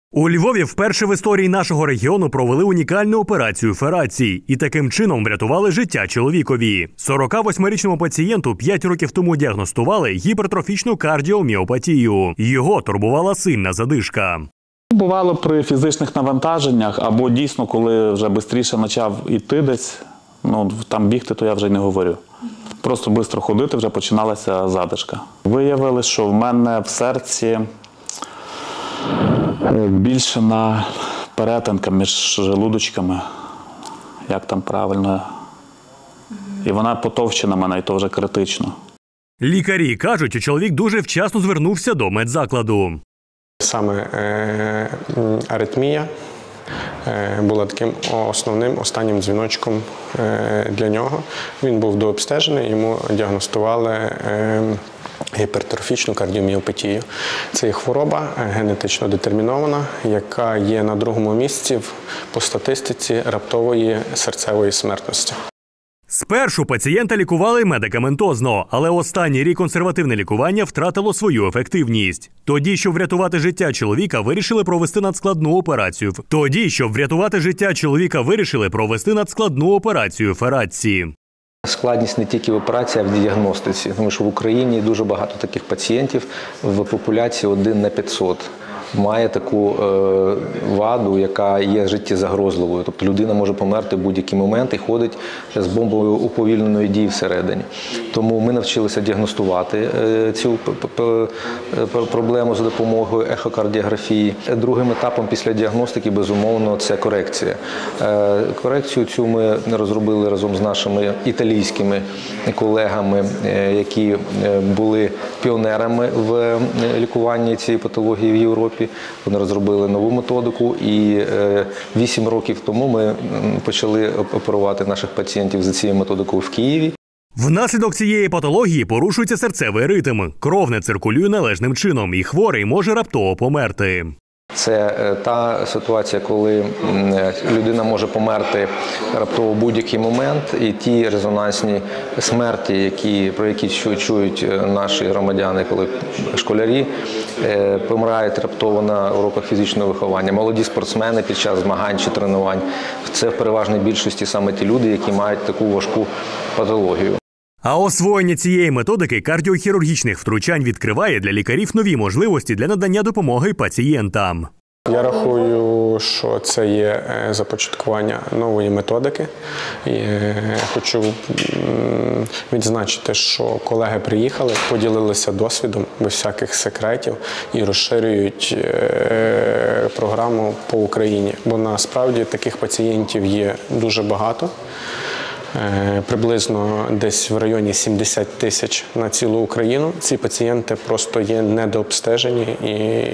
У Львові вперше в історії нашого регіону провели унікальну операцію ферації і таким чином врятували життя чоловікові. 48-річному пацієнту 5 років тому діагностували гіпертрофічну кардіоміопатію. Його турбувала сильна задишка. Бувало при фізичних навантаженнях або дійсно, коли вже швидше почав іти десь, там бігти, то я вже й не говорю. Просто швидко ходити, вже починалася задишка. Виявили, що в мене в серці більше на перетинка між желудочками, як там правильно. І вона потовщена мене, і то вже критично. Лікарі кажуть, що чоловік дуже вчасно звернувся до медзакладу. Саме аритмія була таким основним, останнім дзвіночком для нього. Він був дообстежений, йому діагностували гіпертрофічну кардіоміопатію. Це є хвороба генетично детермінована, яка є на другому місці по статистиці раптової серцевої смертності. Спершу пацієнта лікували медикаментозно, але останній рік консервативне лікування втратило свою ефективність. Тоді, щоб врятувати життя чоловіка, вирішили провести надскладну операцію ферації. Складність не тільки в операції, а в діагностиці, тому що в Україні дуже багато таких пацієнтів, в популяції 1 на 500 має таку ваду, яка є життєзагрозливою. Тобто людина може померти в будь-який момент і ходить з бомбою уповільненої дії всередині. Тому ми навчилися діагностувати цю проблему за допомогою ехокардіографії. Другим етапом після діагностики, безумовно, це корекція. Корекцію цю ми розробили разом з нашими італійськими колегами, які були піонерами в лікуванні цієї патології в Європі. Вони розробили нову методику, і 8 років тому ми почали оперувати наших пацієнтів за цією методикою в Києві. Внаслідок цієї патології порушується серцевий ритм, кров не циркулює належним чином і хворий може раптово померти. Це та ситуація, коли людина може померти раптово в будь-який момент, і ті резонансні смерті, про які чують наші громадяни, коли школярі помирають раптово на уроках фізичного виховання, молоді спортсмени під час змагань чи тренувань. Це в переважній більшості саме ті люди, які мають таку важку патологію. А освоєння цієї методики кардіохірургічних втручань відкриває для лікарів нові можливості для надання допомоги пацієнтам. Я рахую, що це є започаткування нової методики. І хочу відзначити, що колеги приїхали, поділилися досвідом без всяких секретів і розширюють програму по Україні. Бо насправді таких пацієнтів є дуже багато. Приблизно десь в районі 70 тисяч на цілу Україну. Ці пацієнти просто є недообстежені і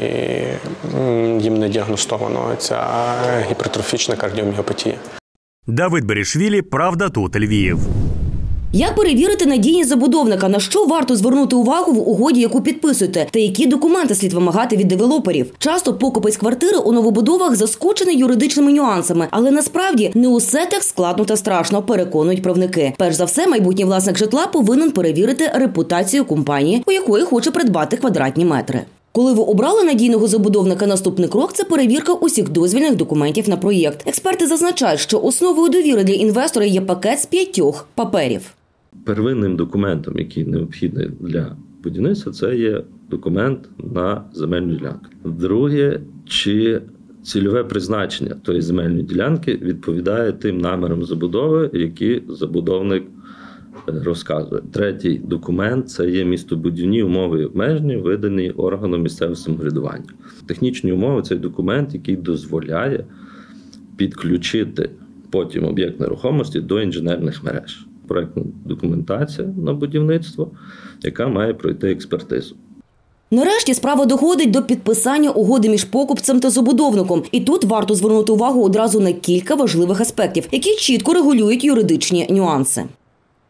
їм не діагностовано ця гіпертрофічна кардіоміопатія. Давид Берішвілі, «Правда тут, Львів». Як перевірити надійність забудовника? На що варто звернути увагу в угоді, яку підписуєте? Та які документи слід вимагати від девелоперів? Часто покупець квартири у новобудовах заскочений юридичними нюансами. Але насправді не усе так складно та страшно, переконують правники. Перш за все, майбутній власник житла повинен перевірити репутацію компанії, у якої хоче придбати квадратні метри. Коли ви обрали надійного забудовника, наступний крок – це перевірка усіх дозвільних документів на проєкт. Експерти зазначають, що основою довіри для інвестора є пакет з 5 паперів. Первинним документом, який необхідний для будівництва, це є документ на земельну ділянку. Друге, чи цільове призначення тої земельної ділянки відповідає тим намірам забудови, які забудовник розказує. Третій документ – це є містобудівні умови і обмеження, видані органом місцевого самоврядування. Технічні умови – це документ, який дозволяє підключити потім об'єкт нерухомості до інженерних мереж. Проектна документація на будівництво, яка має пройти експертизу. Нарешті справа доходить до підписання угоди між покупцем та забудовником. І тут варто звернути увагу одразу на кілька важливих аспектів, які чітко регулюють юридичні нюанси.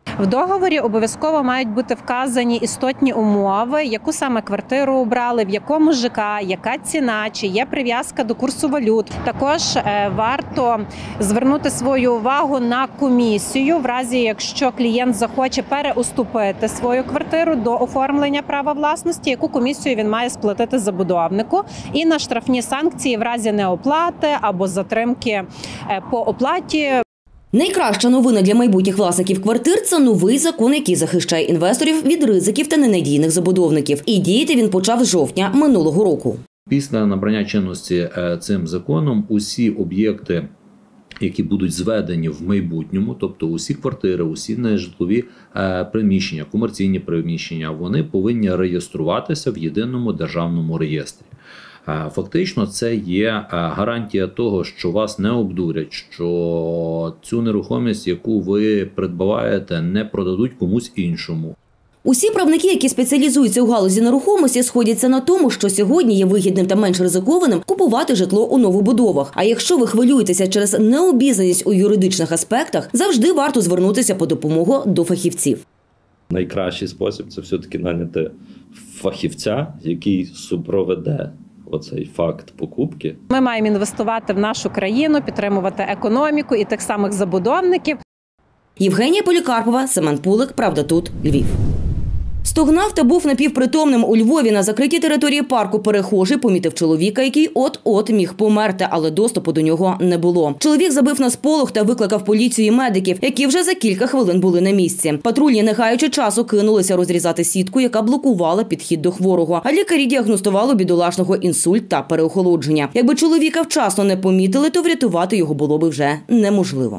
В договорі обов'язково мають бути вказані істотні умови, яку саме квартиру обрали, в якому ЖК, яка ціна, чи є прив'язка до курсу валют. Також варто звернути свою увагу на комісію, в разі якщо клієнт захоче переуступити свою квартиру до оформлення права власності, яку комісію він має сплатити забудовнику, і на штрафні санкції в разі неоплати або затримки по оплаті. Найкраща новина для майбутніх власників квартир – це новий закон, який захищає інвесторів від ризиків та ненадійних забудовників. І діяти він почав з жовтня минулого року. Після набрання чинності цим законом усі об'єкти, які будуть зведені в майбутньому, тобто усі квартири, усі нежитлові приміщення, комерційні приміщення, вони повинні реєструватися в єдиному державному реєстрі. Фактично це є гарантія того, що вас не обдурять, що цю нерухомість, яку ви придбаваєте, не продадуть комусь іншому. Усі правники, які спеціалізуються у галузі нерухомості, сходяться на тому, що сьогодні є вигідним та менш ризикованим купувати житло у новобудовах. А якщо ви хвилюєтеся через необізнаність у юридичних аспектах, завжди варто звернутися по допомогу до фахівців. Найкращий спосіб – це все-таки наняти фахівця, який супроведе оцей факт покупки. Ми маємо інвестувати в нашу країну, підтримувати економіку і тих самих забудовників. Євгенія Полікарпова, Семен Пулик, Правда тут, Львів. Стогнав та був напівпритомним у Львові на закритій території парку. Перехожий помітив чоловіка, який от-от міг померти, але доступу до нього не було. Чоловік забив на сполох та викликав поліцію і медиків, які вже за кілька хвилин були на місці. Патрульні, не гаючи часу, кинулися розрізати сітку, яка блокувала підхід до хворого. А лікарі діагностували бідолашного інсульт та переохолодження. Якби чоловіка вчасно не помітили, то врятувати його було б вже неможливо.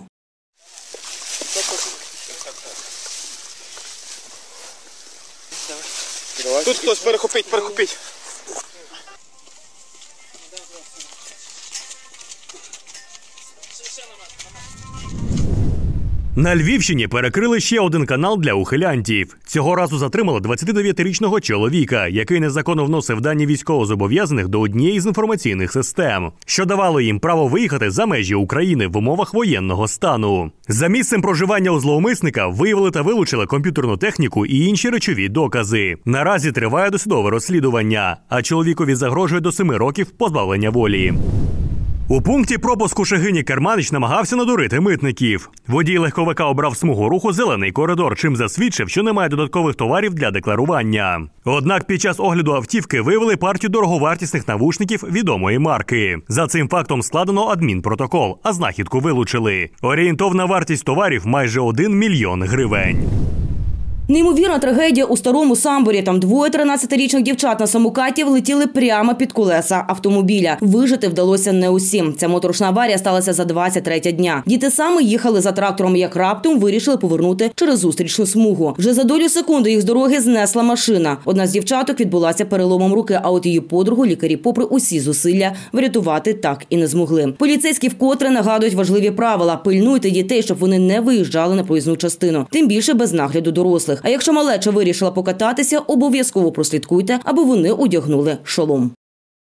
Тут хтось перехопіть. На Львівщині перекрили ще один канал для ухилянтів. Цього разу затримали 29-річного чоловіка, який незаконно вносив дані військовозобов'язаних до однієї з інформаційних систем, що давало їм право виїхати за межі України в умовах воєнного стану. За місцем проживання у зловмисника виявили та вилучили комп'ютерну техніку і інші речові докази. Наразі триває досудове розслідування, а чоловікові загрожує до 7 років позбавлення волі. У пункті пропуску Шегині Керманич намагався надурити митників. Водій легковика обрав смугу руху «Зелений коридор», чим засвідчив, що немає додаткових товарів для декларування. Однак під час огляду автівки виявили партію дороговартісних навушників відомої марки. За цим фактом складено адмінпротокол, а знахідку вилучили. Орієнтовна вартість товарів – майже 1 мільйон гривень. Неймовірна трагедія у Старому Самборі. Там двоє 13-річних дівчат на самокаті влетіли прямо під колеса автомобіля. Вижити вдалося не усім. Ця моторошна аварія сталася за 23 дня. Діти саме їхали за трактором, як раптом вирішили повернути через зустрічну смугу. Вже за долю секунди їх з дороги знесла машина. Одна з дівчаток відбулася переломом руки, а от її подругу лікарі, попри усі зусилля, врятувати так і не змогли. Поліцейські вкотре нагадують важливі правила. Пильнуйте дітей, щоб вони не виїжджали на проїзну частину. Тим більше без нагляду дорослих. А якщо малеча вирішила покататися, обов'язково прослідкуйте, аби вони одягнули шолом.